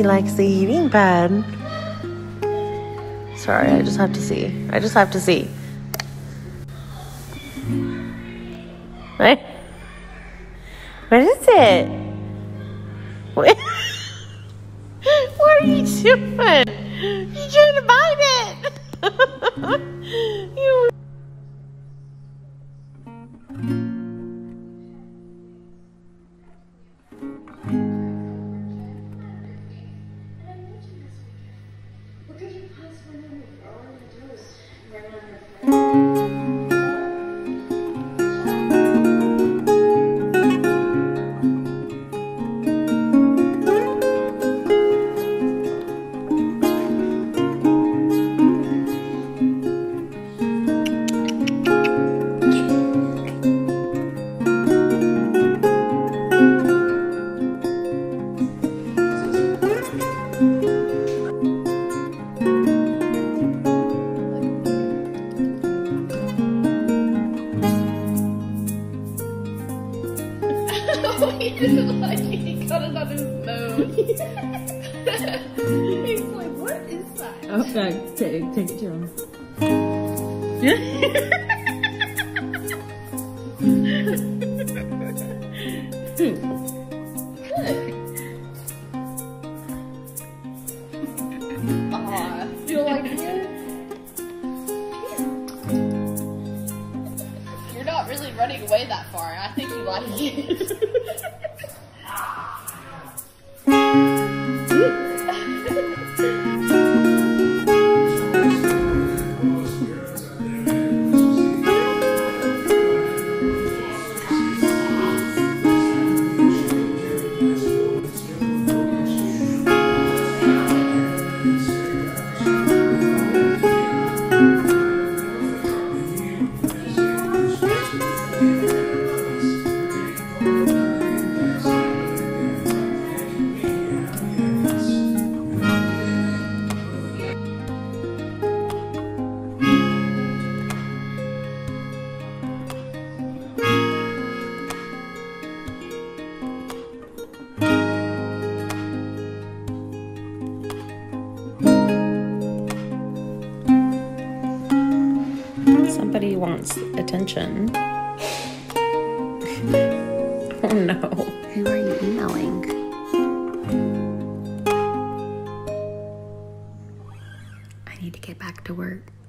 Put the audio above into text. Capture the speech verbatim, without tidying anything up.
he likes the heating pad. Sorry, I just have to see. I just have to see. What? What is it? What, what are you doing? You trying to bite it? you He didn't like it. He got it on his nose. He's like, what is that? Oh, no, take, take it to him. Good. Aw, do you like it? You're not really running away that far. I think you like it. Somebody wants attention. Oh no. Who are you emailing? I need to get back to work.